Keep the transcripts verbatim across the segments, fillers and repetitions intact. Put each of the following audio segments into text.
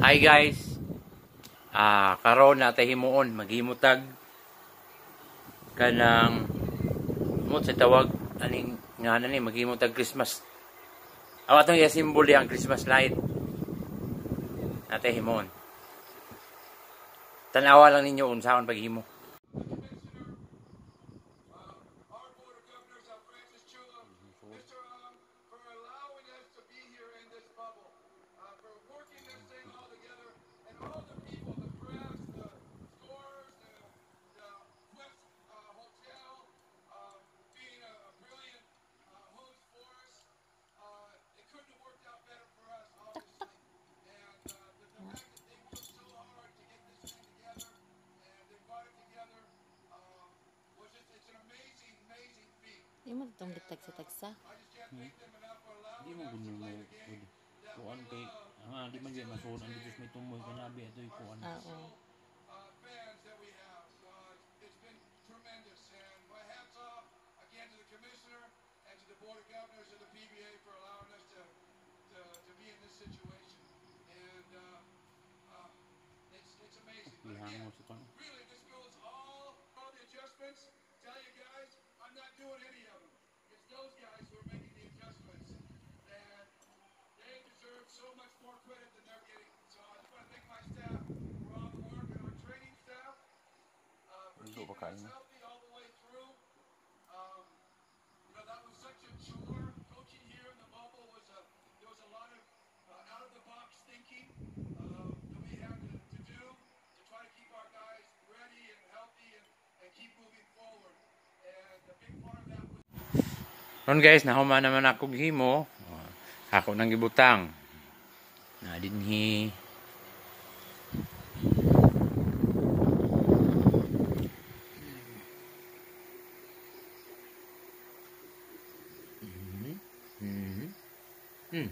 Hi guys. Ah, karon natay himuon maghimutag kanang mo sa tawag aning nga nani maghimutag Christmas. Aw atong i-symbol ang Christmas light. Natay himuon. Tanawa lang ninyo unsaon paghimo. Di mo itong gitagsa-tagsa. Hmm. Di mo ganyan mo kuan kay ah di man gyud masuod ang Diyos may tumoy kanabi atoy kuan. Ah, oo. Lihango sa ton. Tell you guys, I'm not doing any of them. It's those guys who are making the adjustments. And they deserve so much more credit than they're getting. So I just want to thank my staff for all the work and our training staff uh, for keeping us healthy all the way through. Um, you know, that was such a chore. Coaching here in the bubble was a, there was a lot of uh, out-of-the-box thinking uh, that we had to, to do to try to keep our guys ready and healthy and, and keep moving forward. And a big part of that was Ron guys, nahuman naman ako himo. Ako nang gibutang. Na dinhi Mhm. Mhm. Hmm.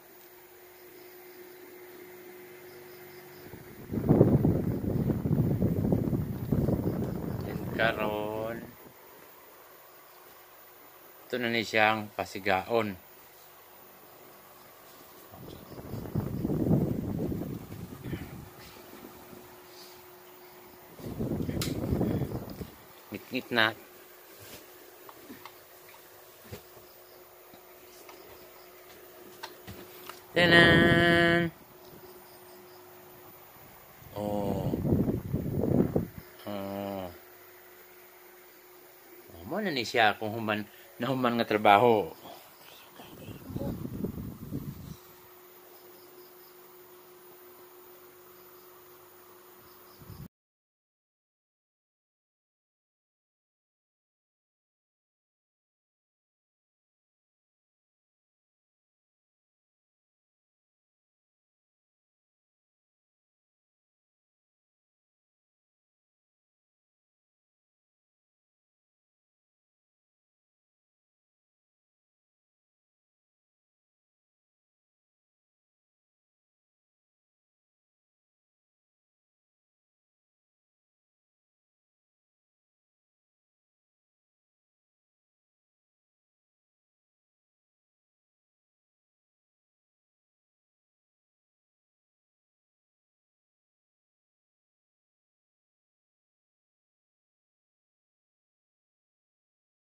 Karon ito na ni siyang pasigaon. Ngit-ngit na. Tanan! Oh. Oh. Oh, mo na ni siya kung human na human nga trabaho.